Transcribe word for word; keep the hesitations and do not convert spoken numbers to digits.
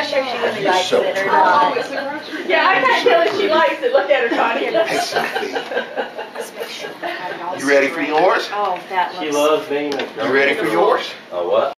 sure she really You're likes so it or true. not. Yeah, I can't tell if she likes it. Look at her, Connie. Exactly. You ready for yours? Oh, that looks... She loves being a You ready for yours? A what?